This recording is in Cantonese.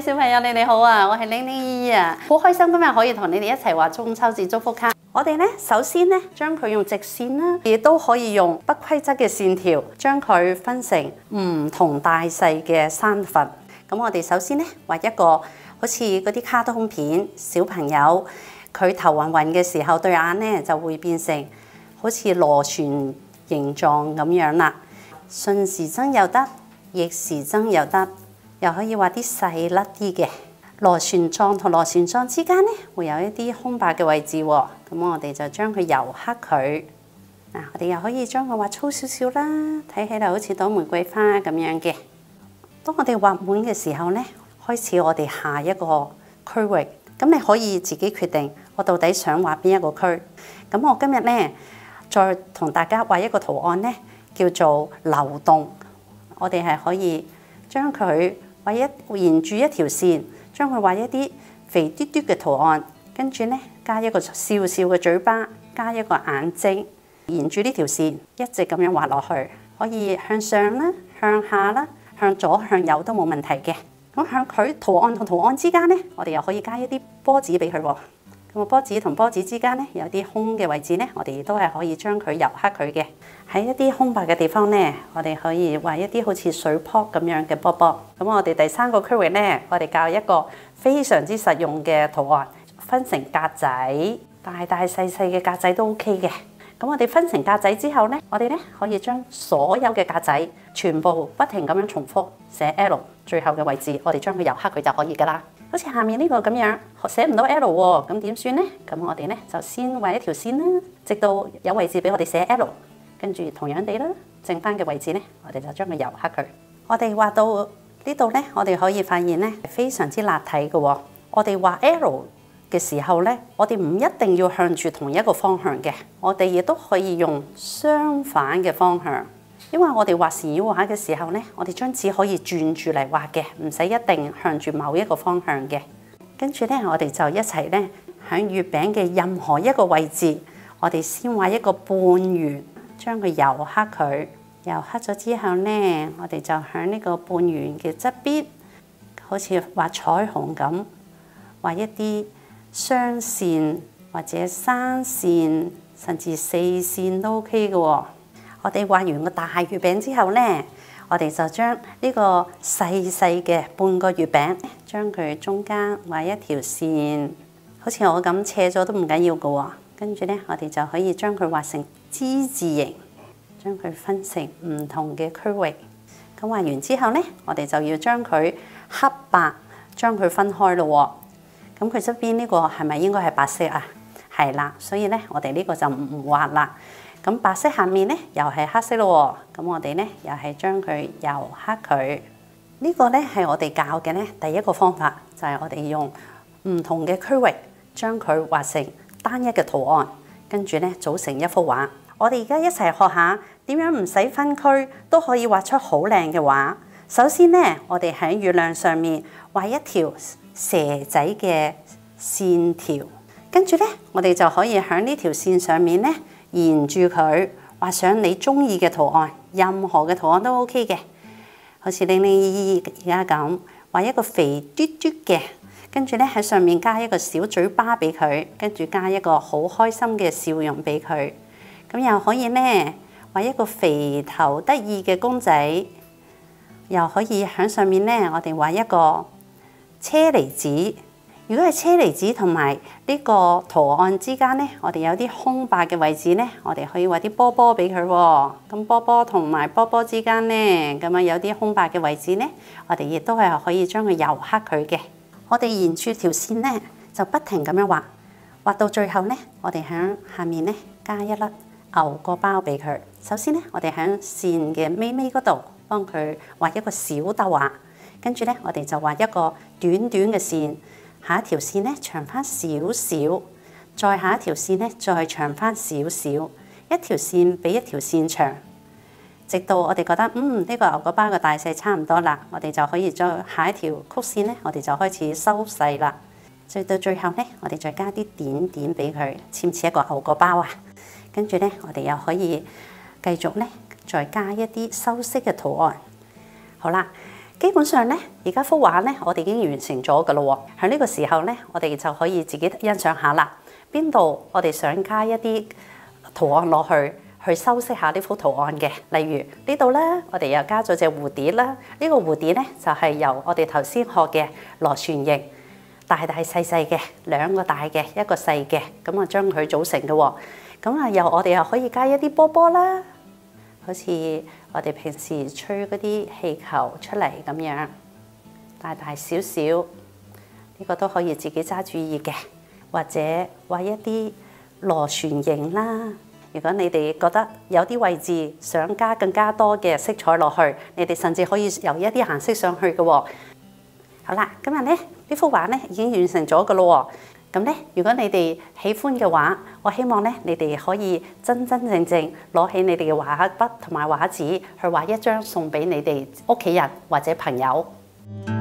小朋友，你哋好啊！我係玲玲姨姨啊，好開心今日可以同你哋一齊畫中秋節祝福卡。我哋咧首先咧將佢用直線啦，亦都可以用不規則嘅線條，將佢分成唔同大細嘅山份。咁我哋首先咧畫一個好似嗰啲卡通片，小朋友佢頭暈暈嘅時候，對眼咧就會變成好似螺旋形狀咁樣啦。順時針又得，逆時針又得。又可以畫啲細粒啲嘅螺旋狀同螺旋狀之間咧，會有一啲空白嘅位置喎。咁我哋就將佢油黑佢。嗱，我哋又可以將佢畫粗少少啦，睇起嚟好似朵玫瑰花咁樣嘅。當我哋畫滿嘅時候咧，開始我哋下一個區域。咁你可以自己決定，我到底想畫邊一個區。咁我今日咧，再同大家畫一個圖案咧，叫做流動。我哋係可以將佢沿住一條線，將佢畫一啲肥嘟嘟嘅圖案，跟住咧加一個笑笑嘅嘴巴，加一個眼睛，沿住呢條線一直咁樣畫落去，可以向上啦、向下啦、向左向右都冇問題嘅。咁喺佢圖案同圖案之間咧，我哋又可以加一啲波子俾佢喎。咁波子同波子之間咧有啲空嘅位置咧，我哋亦都係可以將佢油黑佢嘅。喺一啲空白嘅地方咧，我哋可以畫一啲好似水泡咁樣嘅波波。咁我哋第三個區域咧，我哋教一個非常之實用嘅圖案，分成格仔，大大細細嘅格仔都 OK 嘅。咁我哋分成格仔之後咧，我哋咧可以將所有嘅格仔全部不停咁樣重複寫 L， 最後嘅位置我哋將佢油黑佢就可以噶啦。好似下面呢個咁樣寫唔到 L 喎，咁點算呢？咁我哋咧就先畫一條線啦，直到有位置俾我哋寫 L， 跟住同樣地啦，剩翻嘅位置咧，我哋就將佢油黑佢。我哋畫到呢度咧，我哋可以發現咧非常之立體嘅喎。我哋畫 L 嘅時候咧，我哋唔一定要向住同一個方向嘅，我哋亦都可以用相反嘅方向。因為我哋畫禪繞畫嘅時候咧，我哋張紙可以轉住嚟畫嘅，唔使一定向住某一個方向嘅。跟住咧，我哋就一齊咧喺月餅嘅任何一個位置，我哋先畫一個半圓，將佢油黑佢。油黑咗之後咧，我哋就喺呢個半圓嘅側邊，好似畫彩虹咁，畫一啲雙線或者三線，甚至四線都 OK 嘅喎。我哋畫完個大月餅之後咧，我哋就將呢個細細嘅半個月餅，將佢中間畫一條線，好似我咁斜咗都唔緊要嘅喎。跟住咧，我哋就可以將佢畫成之字形，將佢分成唔同嘅區域。咁畫完之後咧，我哋就要將佢黑白將佢分開咯喎。咁佢側邊呢個係咪應該係白色啊？係啦，所以咧我哋呢個就唔畫啦。咁白色下面咧又係黑色咯喎，咁我哋咧又係將佢油黑佢。呢個咧係我哋教嘅咧第一個方法，就係我哋用唔同嘅區域將佢畫成單一嘅圖案，跟住咧組成一幅畫。我哋而家一齊學下點樣唔使分區都可以畫出好靚嘅畫。首先咧，我哋喺月亮上面畫一條蛇仔嘅線條，跟住咧我哋就可以喺呢條線上面咧，沿住佢畫上你中意嘅圖案，任何嘅圖案都 OK 嘅。好似玲玲姨姨而家咁畫一個肥嘟嘟嘅，跟住咧喺上面加一個小嘴巴俾佢，跟住加一個好開心嘅笑容俾佢。咁又可以咧畫一個肥頭得意嘅公仔，又可以喺上面咧我哋畫一個車厘子。如果係車厘子同埋呢個圖案之間咧，我哋有啲空白嘅位置咧，我哋可以畫啲波波俾佢喎。咁波波同埋波波之間咧，咁樣有啲空白嘅位置咧，我哋亦都係可以將佢油黑佢嘅。我哋沿住條線咧，就不停咁樣畫，畫到最後咧，我哋喺下面咧加一粒牛角包俾佢。首先咧，我哋喺線嘅尾尾嗰度幫佢畫一個小豆芽，跟住咧我哋就畫一個短短嘅線。下一條線咧長翻少少，再下一條線咧再長翻少少，一條線比一條線長，直到我哋覺得呢個牛角包嘅大細差唔多啦，我哋就可以再下一條曲線咧，我哋就開始收細啦。再到最後咧，我哋再加啲點點俾佢，似唔似一個牛角包啊？跟住咧，我哋又可以繼續咧再加一啲修飾嘅圖案。好啦。 基本上咧，而家幅畫咧，我哋已經完成咗㗎咯喎。喺呢個時候咧，我哋就可以自己欣賞下啦。邊度我哋想加一啲圖案落去修飾下呢幅圖案嘅。例如呢度咧，我哋又加咗隻蝴蝶啦。呢個蝴蝶咧就係由我哋頭先學嘅螺旋形，大大細細嘅兩個大嘅一個細嘅，咁啊將佢組成嘅喎。咁啊我哋又可以加一啲波波啦。好似我哋平時吹嗰啲氣球出嚟咁樣，大大小小，呢個都可以自己揸主意嘅，或者畫一啲螺旋形啦。如果你哋覺得有啲位置想加更加多嘅色彩落去，你哋甚至可以由一啲顏色上去嘅喎。好啦，今日咧呢幅畫咧已經完成咗嘅咯喎。咁咧，如果你哋喜歡嘅話，我希望咧你哋可以真真正正攞起你哋嘅畫筆同埋畫紙去畫一張送俾你哋屋企人或者朋友。